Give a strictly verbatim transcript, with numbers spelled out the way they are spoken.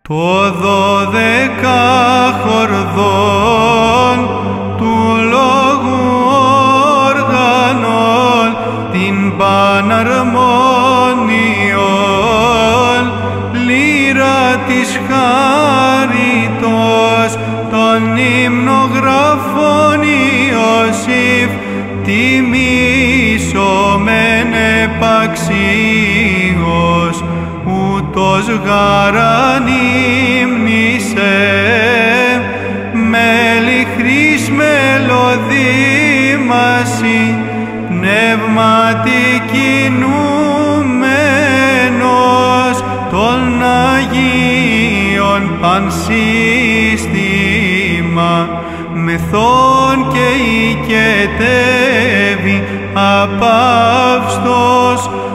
Το δωδεκάχορδον του λόγου όργανον την παναρμόνιον λύρα της χάριτος των υμνογραφών Ιωσήφ τιμήσομεν επαξίως ούτως γαραν ύμνησε μελιχρής μελωδήμαση πνεύματι κινούμενος των Αγίων πανσύστημα μεθόν και οικετεύει απαύστος